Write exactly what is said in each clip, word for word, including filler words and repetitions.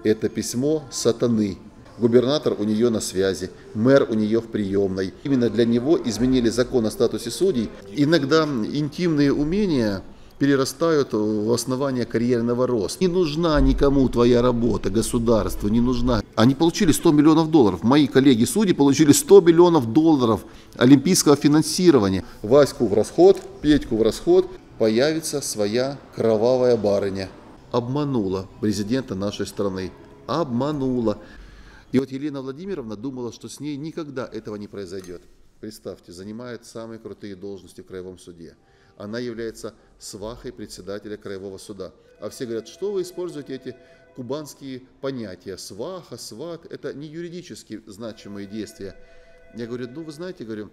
это письмо сатаны. Губернатор у нее на связи, мэр у нее в приемной. Именно для него изменили закон о статусе судей. Иногда интимные умения перерастают в основание карьерного роста. Не нужна никому твоя работа, государству не нужна. Они получили сто миллионов долларов. Мои коллеги-судьи получили сто миллионов долларов олимпийского финансирования. Ваську в расход, Петьку в расход, появится своя кровавая барыня. Обманула президента нашей страны. Обманула. И вот Елена Владимировна думала, что с ней никогда этого не произойдет. Представьте, занимает самые крутые должности в Краевом суде. Она является свахой председателя Краевого суда. А все говорят, что вы используете эти кубанские понятия. Сваха, сват, это не юридически значимые действия. Я говорю, ну вы знаете, говорю,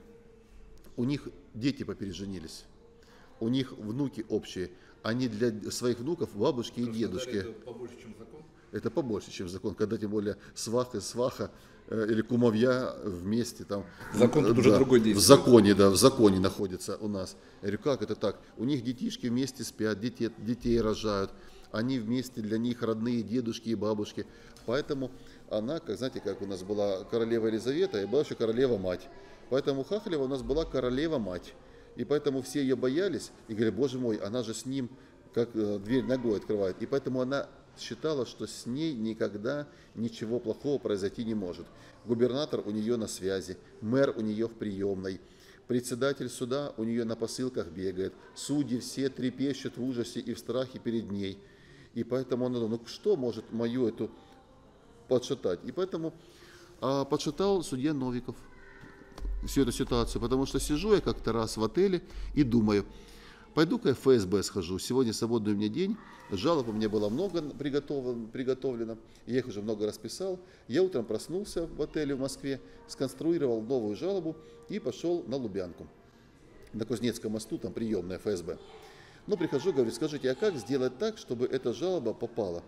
у них дети попереженились, у них внуки общие. Они для своих внуков бабушки и дедушки. Это побольше, чем закон? Это побольше, чем закон, когда тем более свах и сваха э, или кумовья вместе там. Закон тут да, уже другой действие. В законе, да, в законе находится у нас. Я говорю, как это так? У них детишки вместе спят, детей, детей рожают, они вместе для них родные дедушки и бабушки. Поэтому она, как знаете, как у нас была королева Елизавета и была еще королева-мать. Поэтому Хахалева у нас была королева-мать. И поэтому все ее боялись и говорили, боже мой, она же с ним как э, дверь ногой открывает. И поэтому она считала, что с ней никогда ничего плохого произойти не может. Губернатор у нее на связи, мэр у нее в приемной, председатель суда у нее на посылках бегает, судьи все трепещут в ужасе и в страхе перед ней. И поэтому она думала, ну что может мою эту подшатать? И поэтому а, подшатал судья Новиков всю эту ситуацию, потому что сижу я как-то раз в отеле и думаю, пойду-ка я в эф эс бэ схожу, сегодня свободный у меня день, жалоб у меня было много приготовлено, приготовлено, я их уже много расписал. Я утром проснулся в отеле в Москве, сконструировал новую жалобу и пошел на Лубянку. На Кузнецком мосту, там приемная эф эс бэ. Ну, прихожу, говорю, скажите, а как сделать так, чтобы эта жалоба попала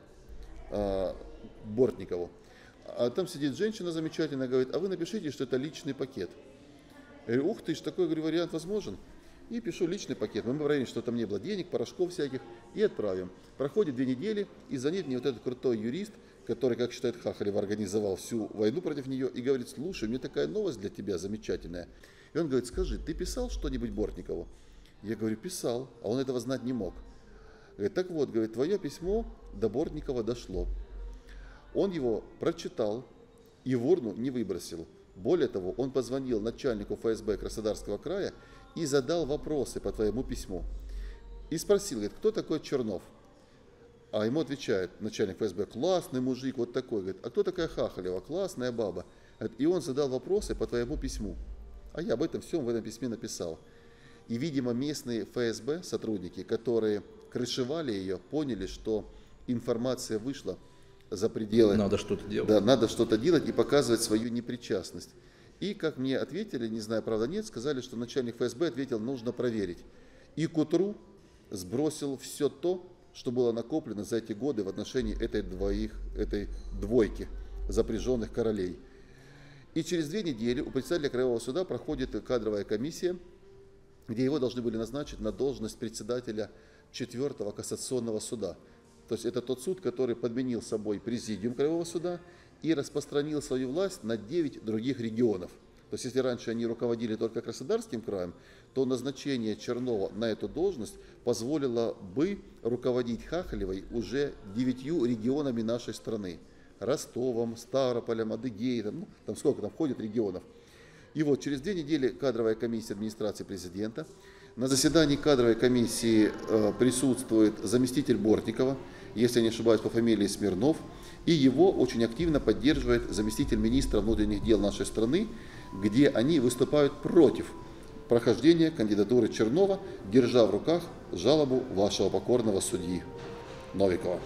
а, Бортникову? А там сидит женщина замечательная, говорит, а вы напишите, что это личный пакет. Я говорю, ух ты ж, такой, говорю, вариант возможен. И пишу личный пакет. Мы проверим, что там не было денег, порошков всяких, и отправим. Проходит две недели, и звонит мне вот этот крутой юрист, который, как считает Хахалева, организовал всю войну против нее, и говорит, слушай, у меня такая новость для тебя замечательная. И он говорит, скажи, ты писал что-нибудь Бортникову? Я говорю, писал, а он этого знать не мог. Говорит, так вот, говорит, твое письмо до Бортникова дошло. Он его прочитал и в урну не выбросил. Более того, он позвонил начальнику эф эс бэ Краснодарского края и задал вопросы по твоему письму. И спросил, говорит, кто такой Чернов? А ему отвечает начальник эф эс бэ, классный мужик, вот такой. Говорит, а кто такая Хахалева? Классная баба. Говорит, и он задал вопросы по твоему письму. А я об этом всем в этом письме написал. И, видимо, местные эф эс бэ сотрудники, которые крышевали ее, поняли, что информация вышла за пределы. Надо что-то делать. Да, надо что-то делать и показывать свою непричастность. И, как мне ответили, не знаю, правда нет, сказали, что начальник эф эс бэ ответил, нужно проверить. И к утру сбросил все то, что было накоплено за эти годы в отношении этой, двоих, этой двойки запряженных королей. И через две недели у председателя Краевого суда проходит кадровая комиссия, где его должны были назначить на должность председателя четвертого кассационного суда. То есть это тот суд, который подменил собой президиум Краевого суда и распространил свою власть на девять других регионов. То есть если раньше они руководили только Краснодарским краем, то назначение Чернова на эту должность позволило бы руководить Хахалевой уже девятью регионами нашей страны. Ростовом, Ставрополем, Адыгеей, там, ну, там сколько там входит регионов. И вот через две недели кадровая комиссия администрации президента. На заседании кадровой комиссии э, присутствует заместитель Бортникова, если я не ошибаюсь, по фамилии Смирнов, и его очень активно поддерживает заместитель министра внутренних дел нашей страны, где они выступают против прохождения кандидатуры Чернова, держа в руках жалобу вашего покорного судьи Новикова.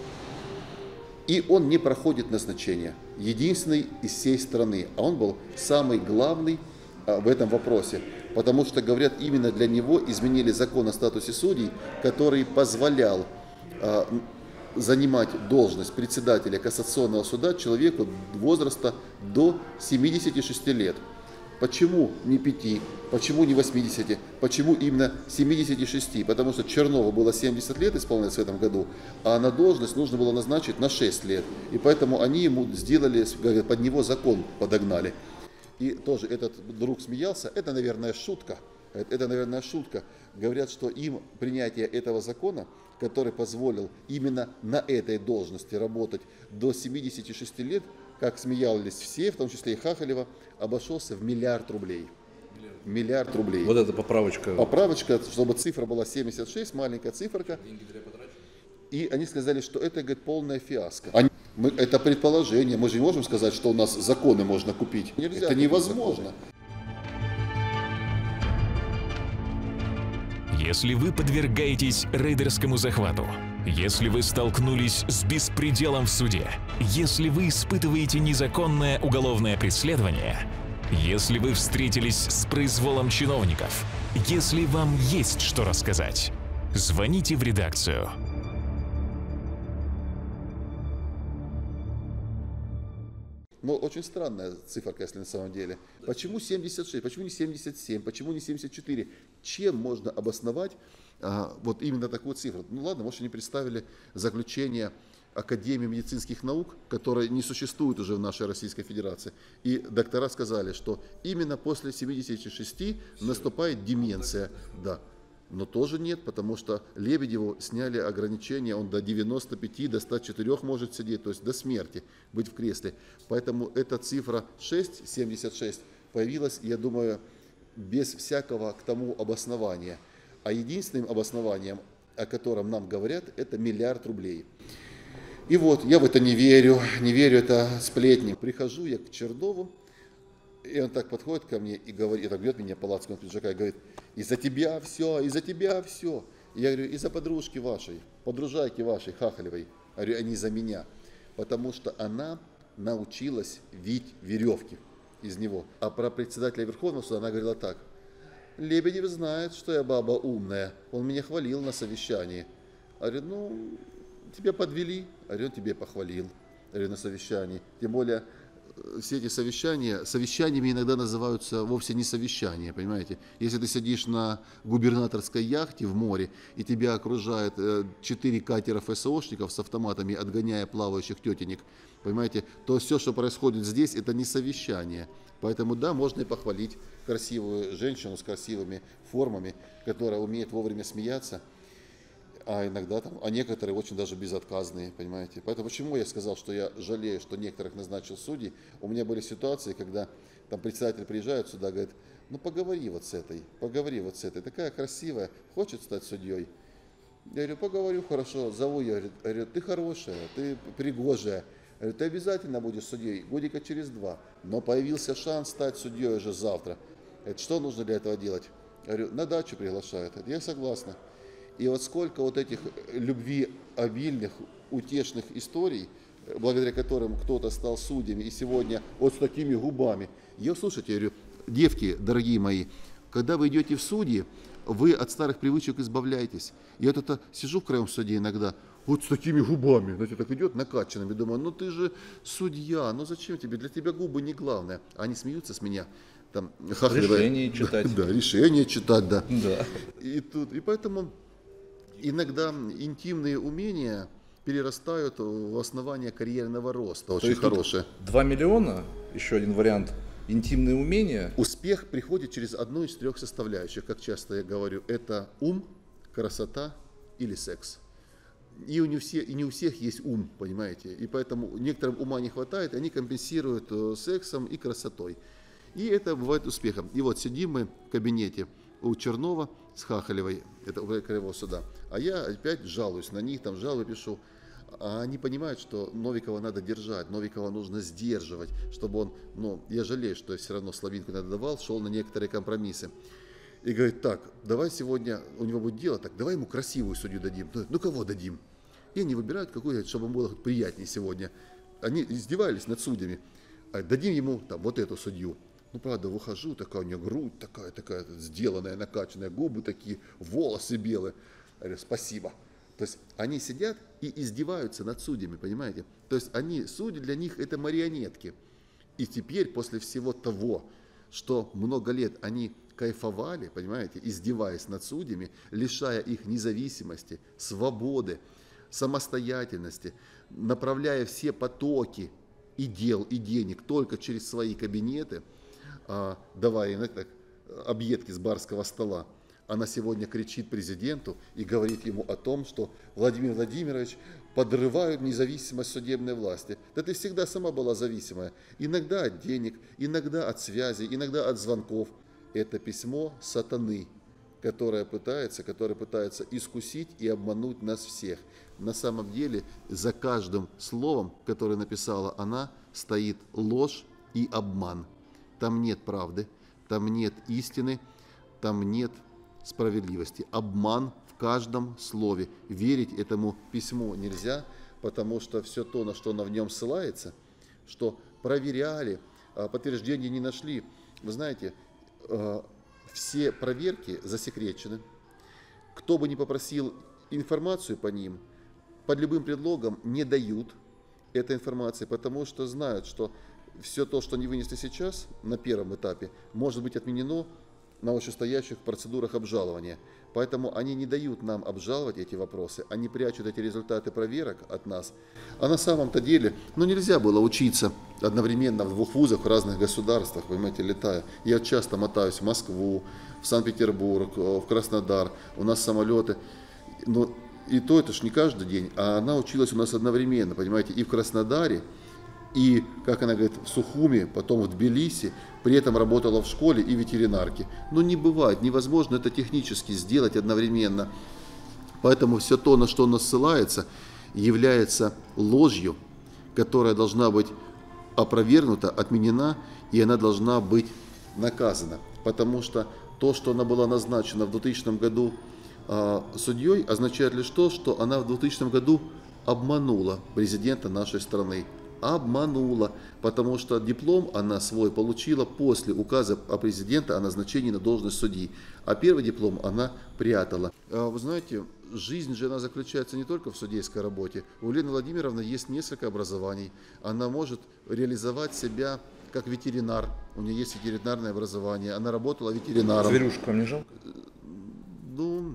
И он не проходит назначение, единственный из всей страны, а он был самый главный в этом вопросе, потому что, говорят, именно для него изменили закон о статусе судей, который позволял э, занимать должность председателя кассационного суда человеку возраста до семидесяти шести лет. Почему не пяти? Почему не восьмидесяти? Почему именно семидесяти шести? Потому что Чернову было семьдесят лет исполнилось в этом году, а на должность нужно было назначить на шесть лет. И поэтому они ему сделали, говорят, под него закон подогнали. И тоже этот друг смеялся, это, наверное, шутка. Это, наверное, шутка. Говорят, что им принятие этого закона, который позволил именно на этой должности работать до семидесяти шести лет, как смеялись все, в том числе и Хахалева, обошелся в миллиард рублей. Миллиард, миллиард рублей. Вот это поправочка. Поправочка, чтобы цифра была семьдесят шесть, маленькая циферка. Деньги зря потрачены. И они сказали, что это, говорит, полная фиаско. Они, мы, это предположение. Мы же не можем сказать, что у нас законы можно купить. Нельзя, это невозможно. Если вы подвергаетесь рейдерскому захвату, если вы столкнулись с беспределом в суде, если вы испытываете незаконное уголовное преследование, если вы встретились с произволом чиновников, если вам есть что рассказать, звоните в редакцию. Но очень странная циферка, если на самом деле. Почему семьдесят шесть? Почему не семьдесят семь? Почему не семьдесят четыре? Чем можно обосновать а, вот именно такую цифру? Ну ладно, может, они представили заключение Академии медицинских наук, которая не существует уже в нашей Российской Федерации. И доктора сказали, что именно после семидесяти шести наступает деменция. Да. Но тоже нет, потому что Лебедеву сняли ограничения, он до девяноста пяти, до ста четырёх может сидеть, то есть до смерти быть в кресле. Поэтому эта цифра шесть, семьдесят шесть появилась, я думаю, без всякого к тому обоснования. А единственным обоснованием, о котором нам говорят, это миллиард рублей. И вот, я в это не верю, не верю, это сплетни. Прихожу я к Чернову, и он так подходит ко мне и говорит, и так бьет меня по лацкану пиджака и говорит: из-за тебя все, из-за тебя все. И я говорю: из-за подружки вашей, подружайки вашей, Хахалевой. Я говорю: а не из-за меня. Потому что она научилась вить веревки из него. А про председателя Верховного суда она говорила так: Лебедев знает, что я баба умная, он меня хвалил на совещании. Я говорю: ну, тебя подвели. Я говорю: он тебе похвалил. Я говорю: на совещании. Тем более, все эти совещания, совещаниями иногда называются вовсе не совещания, понимаете. Если ты сидишь на губернаторской яхте в море, и тебя окружает четыре катера ФСОшников с автоматами, отгоняя плавающих тетенек, понимаете, то все, что происходит здесь, это не совещание. Поэтому да, можно и похвалить красивую женщину с красивыми формами, которая умеет вовремя смеяться. А иногда там, а некоторые очень даже безотказные, понимаете. Поэтому почему я сказал, что я жалею, что некоторых назначил судей. У меня были ситуации, когда там председатель приезжает сюда, говорит: ну поговори вот с этой, поговори вот с этой, такая красивая, хочет стать судьей. Я говорю: поговорю, хорошо, зову ее, говорю: ты хорошая, ты пригожая, я говорю: ты обязательно будешь судьей годика через два, но появился шанс стать судьей уже завтра. Это что нужно для этого делать? Я говорю: на дачу приглашают. Я согласна. И вот сколько вот этих любви обильных, утешных историй, благодаря которым кто-то стал судьями, и сегодня вот с такими губами. Я, слушайте, я говорю: девки, дорогие мои, когда вы идете в судьи, вы от старых привычек избавляетесь. Я вот это сижу в краем суде иногда, вот с такими губами, знаете, так идет накачанными, думаю: ну ты же судья, ну зачем тебе, для тебя губы не главное. Они смеются с меня. Там, решение читать. Да, решение читать, да. Да. И, тут, и поэтому иногда интимные умения перерастают в основание карьерного роста. Очень хорошее. два миллиона, еще один вариант, интимные умения. Успех приходит через одну из трех составляющих, как часто я говорю. Это ум, красота или секс. И, у не все, и не у всех есть ум, понимаете. И поэтому некоторым ума не хватает, они компенсируют сексом и красотой. И это бывает успехом. И вот сидим мы в кабинете у Чернова с Хахалевой, это у Краевого суда, а я опять жалуюсь на них, там жалобы пишу. А они понимают, что Новикова надо держать, Новикова нужно сдерживать, чтобы он, ну, я жалею, что я все равно Славинку надо давал, шел на некоторые компромиссы. И говорит: так, давай сегодня, у него будет дело, так, давай ему красивую судью дадим. Ну, кого дадим? И они выбирают какую-то, чтобы ему было приятнее сегодня. Они издевались над судьями. Дадим ему там вот эту судью. Ну, правда, выхожу, такая у нее грудь, такая, такая сделанная, накачанная, губы такие, волосы белые. Я говорю: спасибо. То есть они сидят и издеваются над судьями, понимаете? То есть они, судьи для них это марионетки. И теперь, после всего того, что много лет они кайфовали, понимаете, издеваясь над судьями, лишая их независимости, свободы, самостоятельности, направляя все потоки и дел, и денег только через свои кабинеты, давая им так, объедки с барского стола. Она сегодня кричит президенту и говорит ему о том, что Владимир Владимирович подрывают независимость судебной власти. Да ты всегда сама была зависимая. Иногда от денег, иногда от связей, иногда от звонков. Это письмо сатаны, которое пытается, которое пытается искусить и обмануть нас всех. На самом деле за каждым словом, которое написала она, стоит ложь и обман. Там нет правды, там нет истины, там нет справедливости. Обман в каждом слове. Верить этому письму нельзя, потому что все то, на что она в нем ссылается, что проверяли, подтверждения не нашли. Вы знаете, все проверки засекречены. Кто бы ни попросил информацию по ним, под любым предлогом не дают этой информации, потому что знают, что все то, что они вынесли сейчас на первом этапе, может быть отменено на вышестоящих процедурах обжалования. Поэтому они не дают нам обжаловать эти вопросы, они прячут эти результаты проверок от нас. А на самом-то деле, ну нельзя было учиться одновременно в двух вузах в разных государствах, понимаете, летая. Я часто мотаюсь в Москву, в Санкт-Петербург, в Краснодар, у нас самолеты. Но и то это ж не каждый день, а она училась у нас одновременно, понимаете, и в Краснодаре, и, как она говорит, в Сухуми, потом в Тбилиси, при этом работала в школе и ветеринарке. Но не бывает, невозможно это технически сделать одновременно. Поэтому все то, на что она ссылается, является ложью, которая должна быть опровергнута, отменена, и она должна быть наказана. Потому что то, что она была назначена в двухтысячном году э, судьей, означает лишь то, что она в двухтысячном году обманула президента нашей страны. Обманула, потому что диплом она свой получила после указа о президенте о назначении на должность судьи, а первый диплом она прятала. Вы знаете, жизнь же она заключается не только в судейской работе. У Елены Владимировны есть несколько образований. Она может реализовать себя как ветеринар, у нее есть ветеринарное образование, она работала ветеринаром. Зверюшкам не жалко? Ну,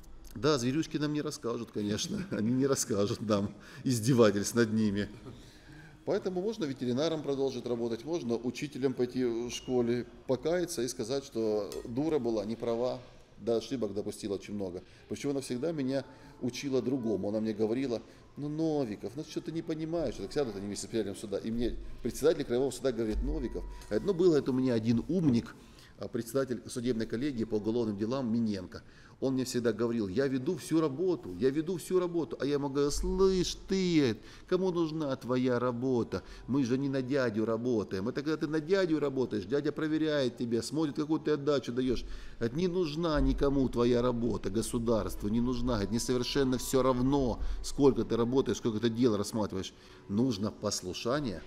да, зверюшки нам не расскажут, конечно, они не расскажут нам издевательств над ними. Поэтому можно ветеринаром продолжить работать, можно учителем пойти в школе, покаяться и сказать, что дура была, не права, да, ошибок допустила очень много. Причем она всегда меня учила другому. Она мне говорила, ну, Новиков, ну что ты не понимаешь, так сядут они вместе с председателем суда. И мне председатель краевого суда говорит, Новиков, говорит, ну, был это у меня один умник, председатель судебной коллегии по уголовным делам Миненко. Он мне всегда говорил, я веду всю работу, я веду всю работу. А я ему говорю, слышь ты, кому нужна твоя работа? Мы же не на дядю работаем. Это когда ты на дядю работаешь, дядя проверяет тебя, смотрит, какую ты отдачу даешь. Это не нужна никому твоя работа, государству не нужна. Это не совершенно все равно, сколько ты работаешь, сколько ты дел рассматриваешь. Нужно послушание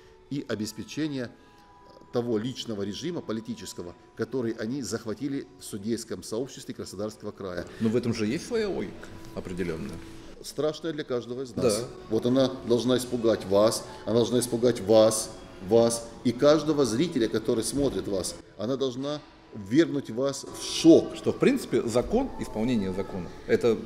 и обеспечение того личного режима политического, который они захватили в судейском сообществе Краснодарского края. Но в этом же есть своя логика определенная. Страшная для каждого из нас. Да. Вот она должна испугать вас, она должна испугать вас, вас и каждого зрителя, который смотрит вас. Она должна ввергнуть вас в шок. Что, в принципе, закон, исполнение закона, это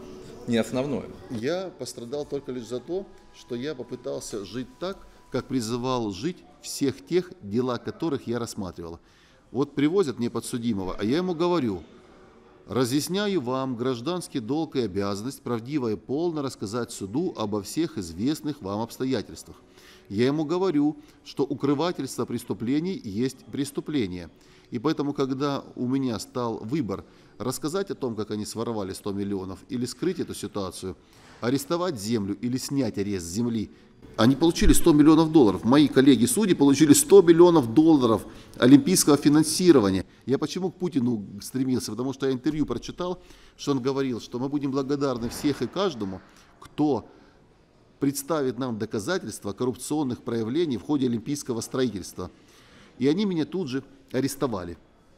не основное. Я пострадал только лишь за то, что я попытался жить так, как призывал жить всех тех, дела которых я рассматривал. Вот привозят мне подсудимого, а я ему говорю, разъясняю вам гражданский долг и обязанность правдиво и полно рассказать суду обо всех известных вам обстоятельствах. Я ему говорю, что укрывательство преступлений есть преступление. И поэтому, когда у меня стал выбор рассказать о том, как они своровали сто миллионов, или скрыть эту ситуацию, арестовать землю или снять арест земли, они получили сто миллионов долларов. Мои коллеги-судьи получили сто миллионов долларов олимпийского финансирования. Я почему к Путину стремился? Потому что я интервью прочитал, что он говорил, что мы будем благодарны всех и каждому, кто представит нам доказательства коррупционных проявлений в ходе олимпийского строительства. И они меня тут же арестовали.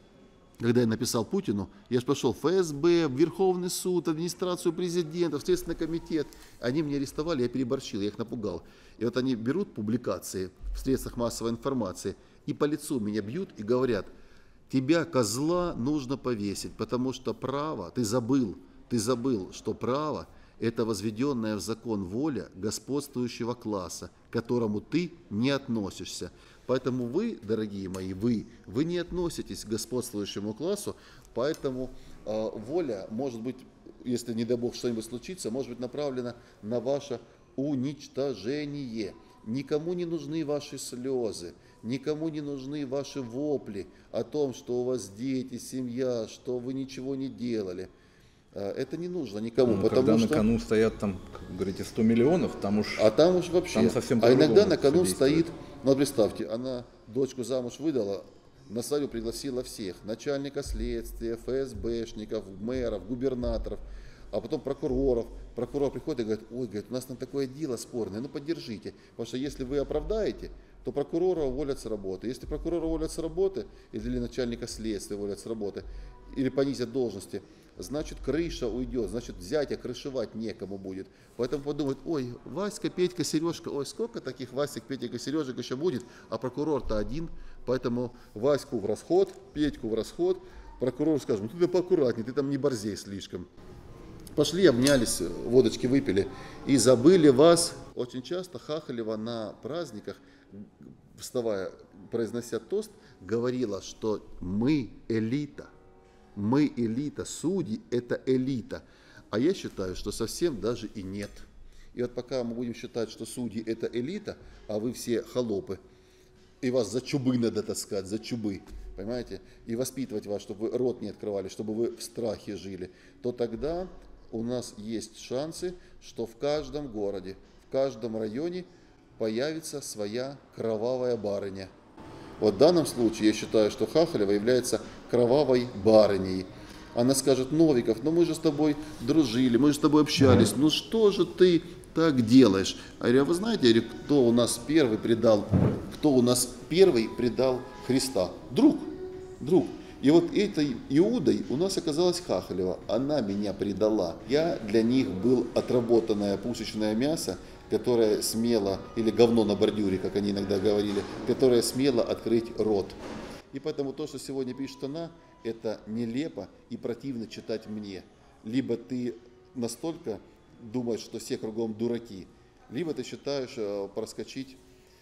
Когда я написал Путину, я же пошел в эф эс бэ, в Верховный суд, администрацию президента, в Следственный комитет. Они меня арестовали, я переборщил, я их напугал. И вот они берут публикации в средствах массовой информации и по лицу меня бьют и говорят: тебя, козла, нужно повесить, потому что право, ты забыл, ты забыл, что право – это возведенная в закон воля господствующего класса, к которому ты не относишься. Поэтому вы, дорогие мои, вы, вы не относитесь к господствующему классу, поэтому э, воля может быть, если, не дай бог, что-нибудь случится, может быть направлена на ваше уничтожение. Никому не нужны ваши слезы, никому не нужны ваши вопли о том, что у вас дети, семья, что вы ничего не делали. Это не нужно никому, ну, потому когда что... на кону стоят, там, как вы говорите, сто миллионов, там уж... А там уж вообще... Там совсем а иногда на кону действует. стоит... Ну, представьте, она дочку замуж выдала, на свадьбу пригласила всех. Начальника следствия, эф эс бэшников, мэров, губернаторов, а потом прокуроров. Прокурор приходит и говорит: ой, говорит, у нас там такое дело спорное, ну поддержите. Потому что если вы оправдаете, то прокурора уволят с работы. Если прокурора уволят с работы, или начальника следствия уволят с работы, или понизят должности, значит крыша уйдет, значит зятя крышевать некому будет. Поэтому подумают: ой, Васька, Петька, Сережка, ой, сколько таких Васек, Петька, Сережек еще будет, а прокурор-то один. Поэтому Ваську в расход, Петьку в расход, прокурор скажет: ну ты поаккуратней, ты там не борзей слишком. Пошли, обнялись, водочки выпили и забыли вас. Очень часто Хахалева на праздниках, вставая, произнося тост, говорила, что мы элита. Мы элита, судьи – это элита. А я считаю, что совсем даже и нет. И вот пока мы будем считать, что судьи – это элита, а вы все холопы, и вас за чубы надо таскать, за чубы, понимаете, и воспитывать вас, чтобы вы рот не открывали, чтобы вы в страхе жили, то тогда у нас есть шансы, что в каждом городе, в каждом районе появится своя кровавая барыня. Вот в данном случае я считаю, что Хахалева является кровавой барыней. Она скажет: Новиков, ну мы же с тобой дружили, мы же с тобой общались, ну что же ты так делаешь? А я говорю: вы знаете, я говорю, кто у нас первый предал, кто у нас первый предал Христа? Друг, друг. И вот этой Иудой у нас оказалась Хахалева, она меня предала. Я для них был отработанное пушечное мясо, которое смело, или говно на бордюре, как они иногда говорили, которое смело открыть рот. И поэтому то, что сегодня пишет она, это нелепо и противно читать мне. Либо ты настолько думаешь, что все кругом дураки, либо ты считаешь проскочить,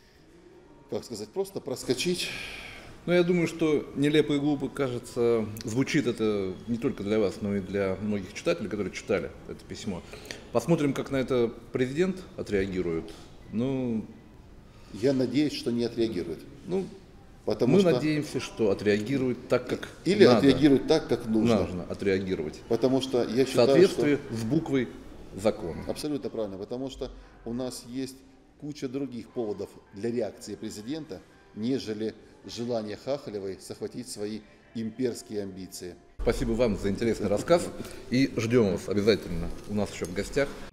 как сказать, просто проскочить. Ну, я думаю, что нелепо и глупо, кажется, звучит это не только для вас, но и для многих читателей, которые читали это письмо. Посмотрим, как на это президент отреагирует. Ну, я надеюсь, что не отреагирует. Ну, Потому мы что... надеемся, что отреагирует так, как Или надо. отреагирует так, как нужно. Нужно отреагировать. Потому что я считаю, в соответствии что... с буквой закона. Абсолютно правильно, потому что у нас есть куча других поводов для реакции президента, нежели желание Хахалевой захватить свои имперские амбиции. Спасибо вам за интересный рассказ и ждем вас обязательно у нас еще в гостях.